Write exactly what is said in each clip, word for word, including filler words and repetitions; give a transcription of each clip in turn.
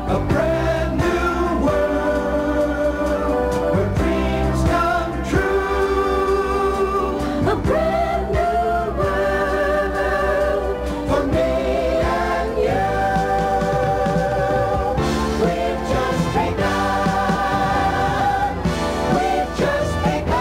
A brand new world where dreams come true. A brand new world for me and you. We've just begun. We've just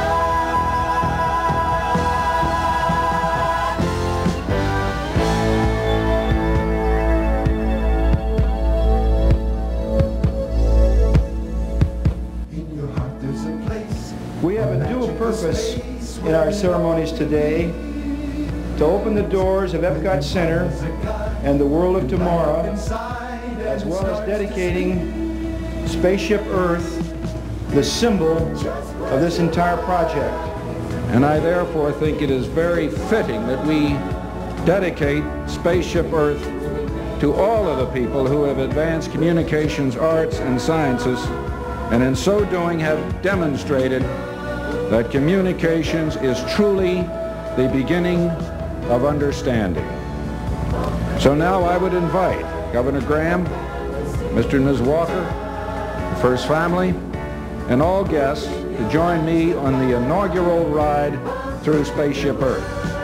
We have a dual purpose in our ceremonies today: to open the doors of Epcot Center and the world of tomorrow, as well as dedicating Spaceship Earth, the symbol of this entire project. And I therefore think it is very fitting that we dedicate Spaceship Earth to all of the people who have advanced communications, arts, and sciences, and in so doing have demonstrated that communications is truly the beginning of understanding. So now I would invite Governor Graham, Mister and Miz Walker, the First Family, and all guests to join me on the inaugural ride through Spaceship Earth.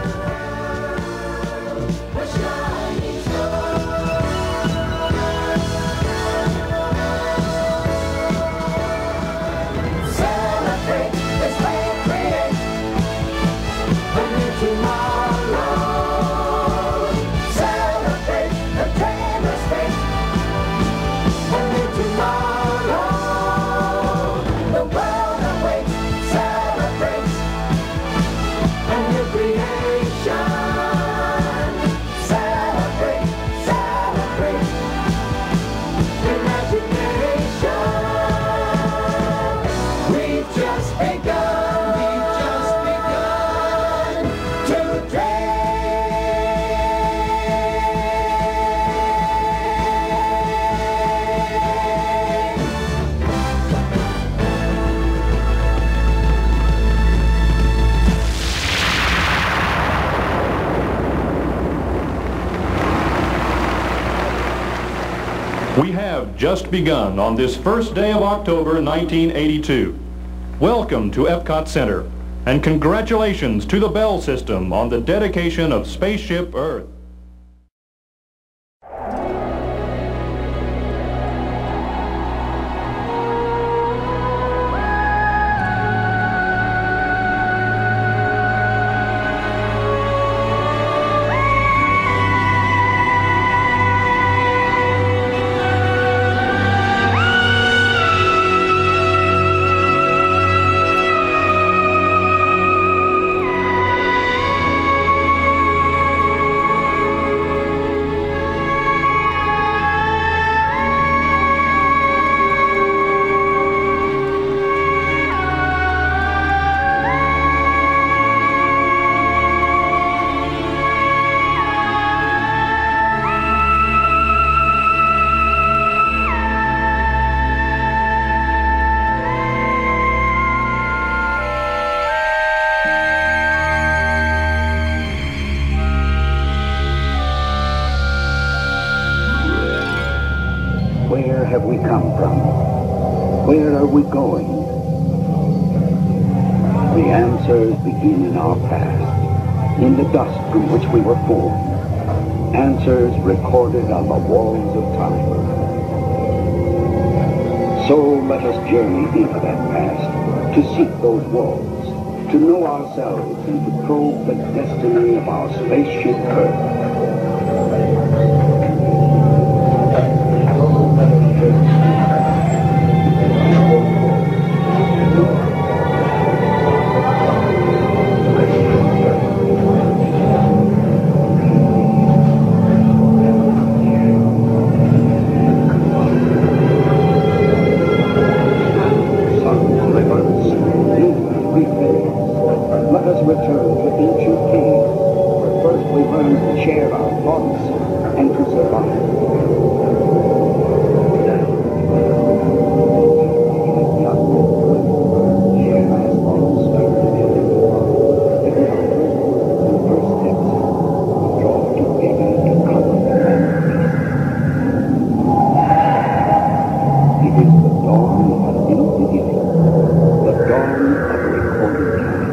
We have just begun on this first day of October nineteen eighty-two. Welcome to Epcot Center, and congratulations to the Bell System on the dedication of Spaceship Earth. Where have we come from? Where are we going? The answers begin in our past, in the dust from which we were formed. Answers recorded on the walls of time. So let us journey into that past, to seek those walls, to know ourselves and to probe the destiny of our spaceship Earth. Let us return to ancient caves, where first we learned to share dawn of a new beginning, the dawn of a recorded time.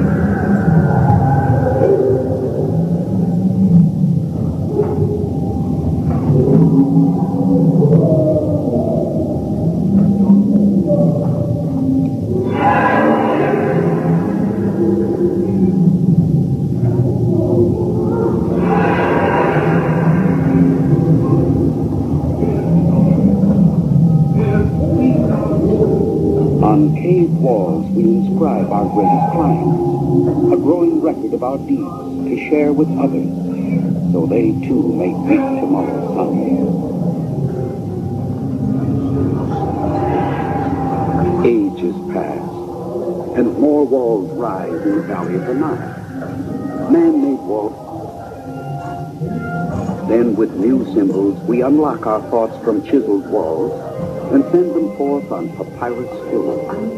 On cave walls, we inscribe our greatest triumphs, a growing record of our deeds to share with others, so they too may greet tomorrow's sun. Ages pass, and more walls rise in the valley of the Nile. Man-made walls. Then, with new symbols, we unlock our thoughts from chiseled walls and send them forth on papyrus scrolls.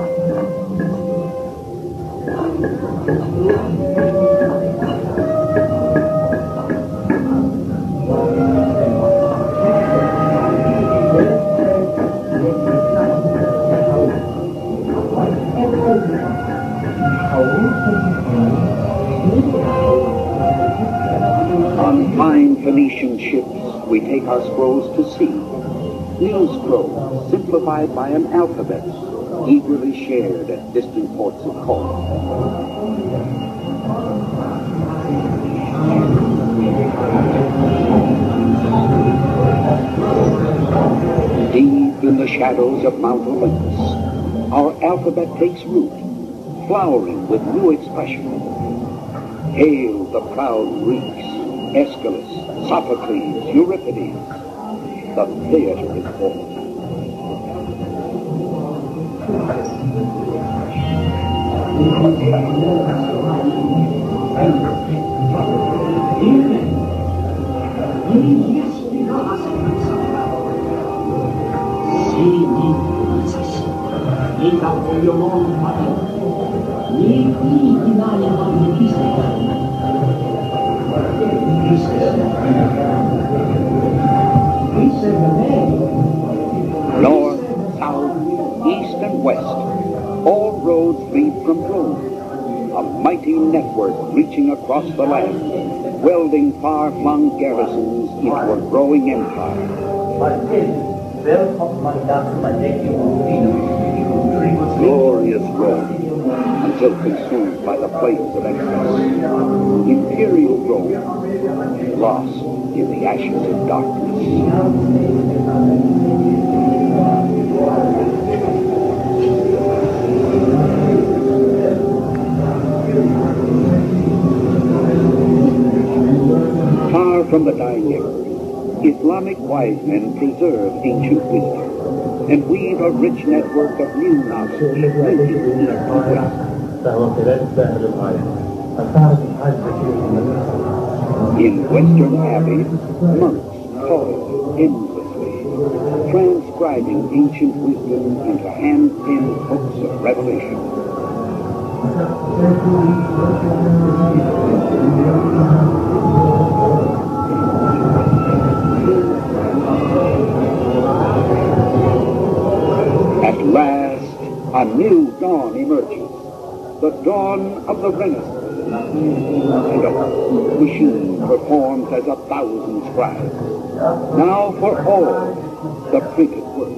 On fine Phoenician ships, we take our scrolls to sea. New scrolls, simplified by an alphabet, eagerly shared at distant ports of call. Deep in the shadows of Mount Olympus, our alphabet takes root, flowering with new expression. Hail the proud Greeks, Aeschylus, Sophocles, Euripides. The theater is born. North, south, east, and west, all roads lead from Rome, a mighty network reaching across the land, welding far-flung garrisons into a growing empire. Glorious Rome, until consumed by the flames of excess. Imperial Rome, lost in the ashes of darkness. Far from the dying emperor, Islamic wise men preserve ancient wisdom and weave a rich network of new knowledge linking east and west. In Western abbeys, monks toil endlessly, transcribing ancient wisdom into hand-penned books of revelation. At last, a new dawn emerges, the dawn of the Renaissance. And a machine performs as a thousand scribes. Now for all, the printed word.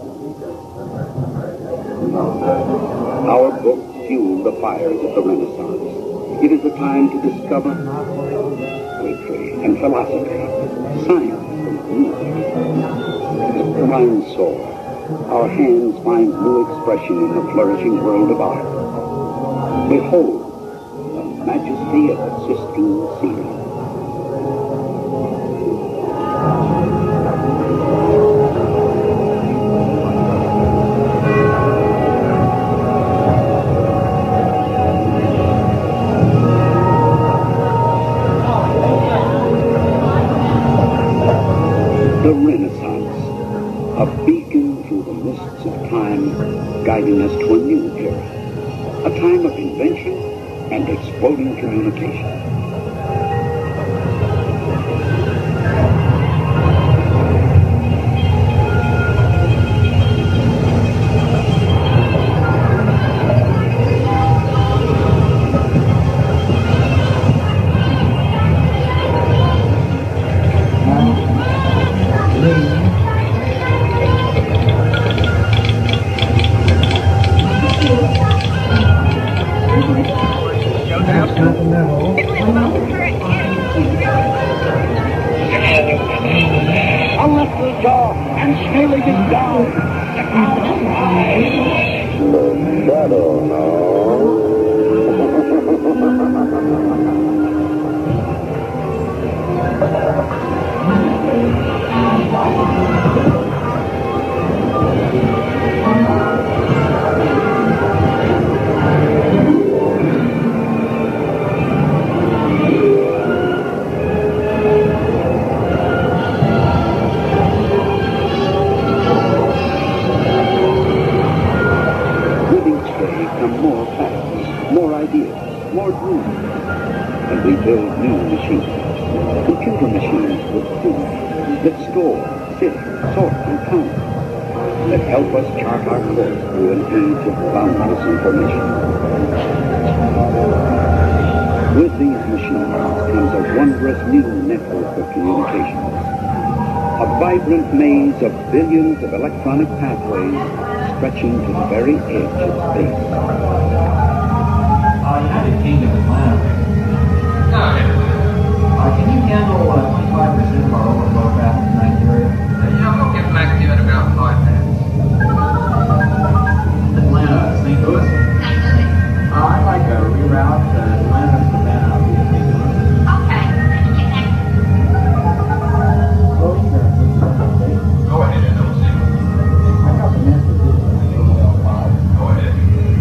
Our books fuel the fires of the Renaissance. It is a time to discover poetry and philosophy, science and music. The mind soar. Our hands find new expression in the flourishing world of art. Behold, the majesty of the Sistine ceiling. The Renaissance, a beacon through the mists of time, guiding us to a new era, a time of invention and exploding communication. Unlock the door and sailing it down. The shadow now. We build new machines, computer machines with food, that store, sit, sort, and count, that help us chart our course through an age of boundless information. With these machines comes a wondrous new network of communications, a vibrant maze of billions of electronic pathways stretching to the very edge of space. Uh, United Kingdom is land. Uh, can you handle uh, twenty-five percent of our overflow traffic in Nigeria? Uh, yeah, we'll get back to you in about five minutes. Atlanta, Saint Louis? Saint Louis. Uh, I'd like a reroute to Atlanta, Savannah, via Saint Louis. Okay, let me get next. Well, you can. Go ahead, N O C. I got the message. Go ahead.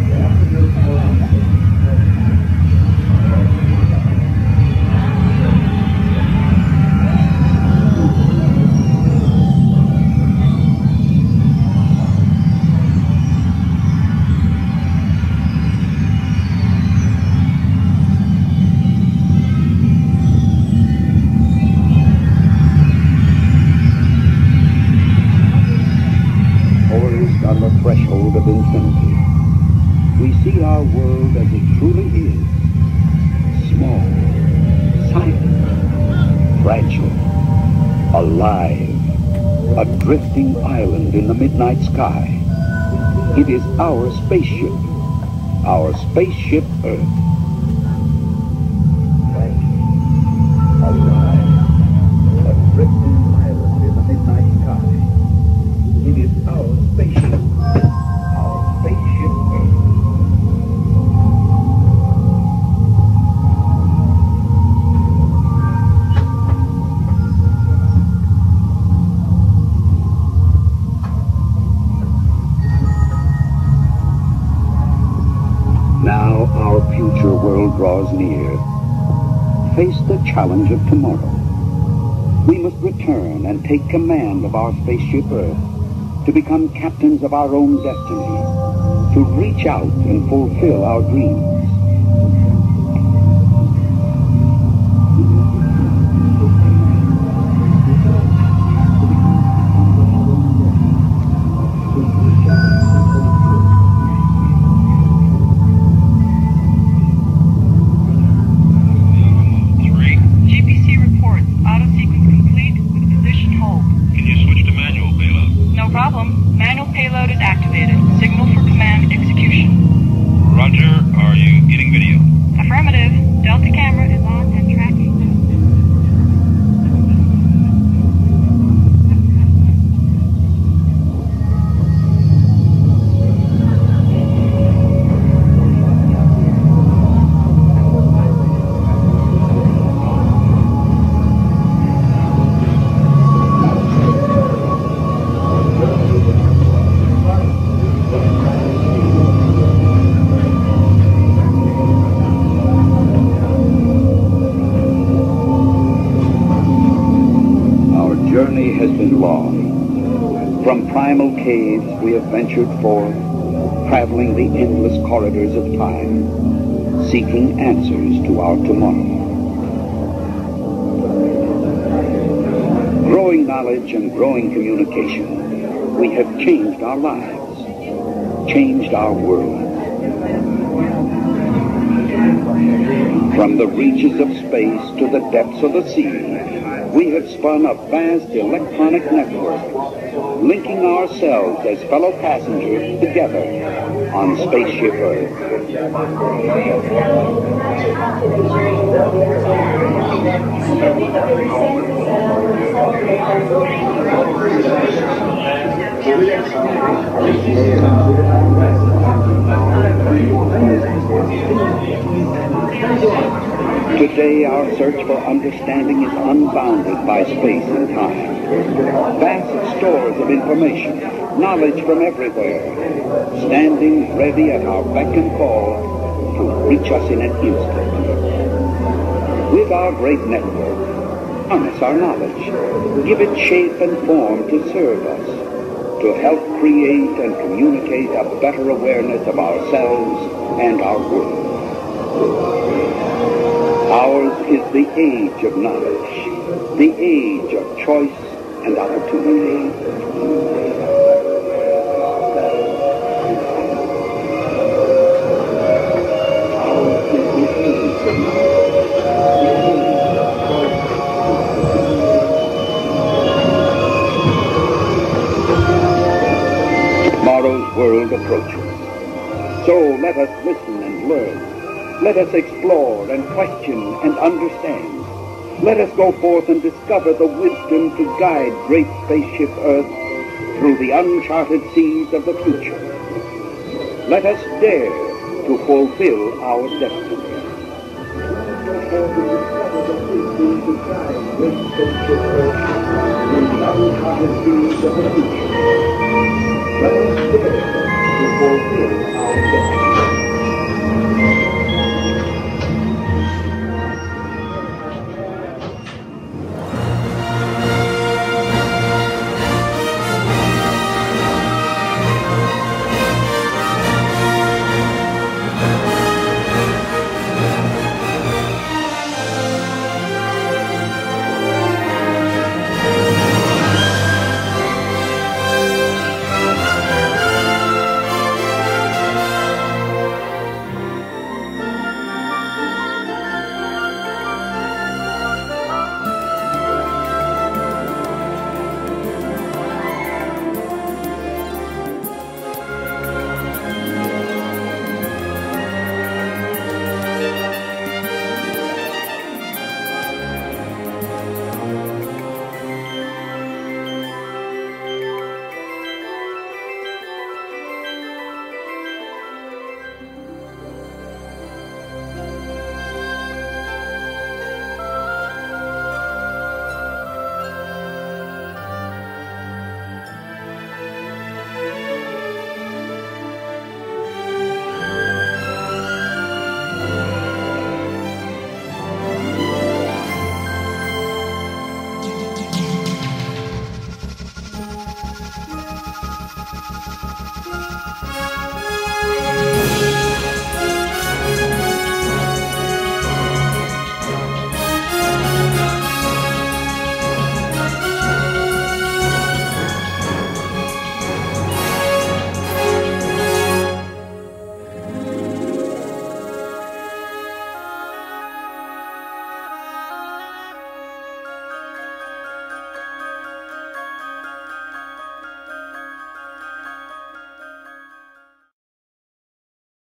On the threshold of infinity, we see our world as it truly is: small, silent, fragile, alive, a drifting island in the midnight sky. It is our spaceship, our Spaceship Earth. Alive, a drifting island in the midnight sky. It is our spaceship, our Spaceship Earth. Now our future world draws near. Face the challenge of tomorrow. We must return and take command of our Spaceship Earth, to become captains of our own destiny, to reach out and fulfill our dreams. Three. G P C reports. Auto sequence complete with position hold. Can you switch to manual payload? No problem. Manual payload is activated. Signal for command execution. Roger. Are you getting video? Affirmative. Delta camera is on and tracking. journey has been long. From primal caves we have ventured forth, traveling the endless corridors of time, seeking answers to our tomorrow. Growing knowledge and growing communication, we have changed our lives, changed our world. From the reaches of space to the depths of the sea, we have spun a vast electronic network, linking ourselves as fellow passengers together on Spaceship Earth. Today, our search for understanding is unbounded by space and time. Vast stores of information, knowledge from everywhere, standing ready at our beck and call to reach us in an instant. With our great network, harness our knowledge, give it shape and form to serve us, to help create and communicate a better awareness of ourselves and our world. Ours is the age of knowledge, the age of choice and opportunity. Tomorrow's world approaches. So let us listen and learn. Let us explore and question and understand. Let us go forth and discover the wisdom to guide great Spaceship Earth through the uncharted seas of the future. Let us dare to fulfill our destiny. The uncharted seas of the future.